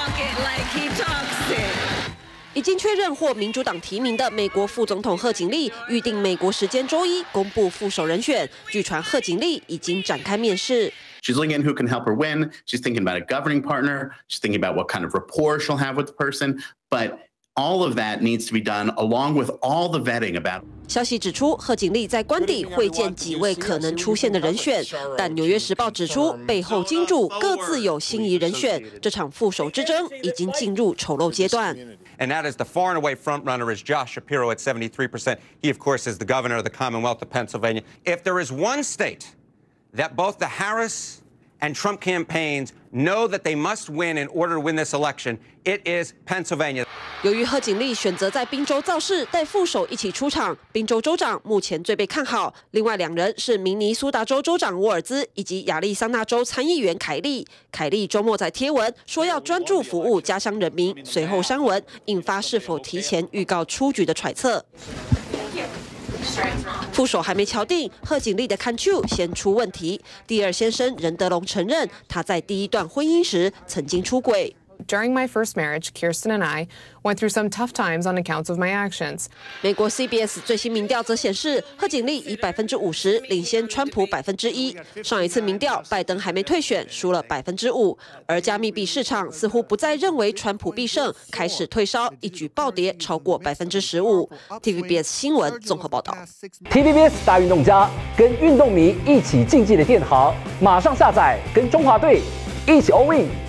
已经确认获民主党提名的美国副总统贺锦丽，预定美国时间周一公布副手人选。据传贺锦丽已经展开面试。 She's looking at who can help her win. She's thinking about a governing partner. She's thinking about what kind of rapport she'll have with the person. But all of that needs to be done along with all the vetting about. 消息指出，贺锦丽在官邸会见几位可能出现的人选，但《纽约时报》指出，背后金主各自有心仪人选，这场副手之争已经进入丑陋阶段。 And that is the far and away front runner is Josh Shapiro at 73%. He, of course, is the governor of the Commonwealth of Pennsylvania. If there is one state that both the Harris and Trump campaigns know that they must win in order to win this election, it is Pennsylvania. 由于贺锦丽选择在宾州造势，带副手一起出场，宾州州长目前最被看好。另外2人是明尼苏达州州长沃尔兹以及亚利桑那州参议员凯利。凯利周末在贴文说要专注服务家乡人民，随后删文，引发是否提前预告出局的揣测。 副手还没敲定，贺锦丽的看 Q 先出问题。第二先生任德龙承认，他在第一段婚姻时曾经出轨。 During my first marriage, Kirsten and I went through some tough times on account of my actions. 美国 CBS 最新民调则显示，贺锦丽以50%领先川普1%。上一次民调，拜登还没退选，输了5%。而加密币市场似乎不再认为川普必胜，开始退烧，一举暴跌超过15%。TVBS 新闻综合报道。 TVBS 大运动家跟运动迷一起竞技的电行，马上下载，跟中华队一起 all in。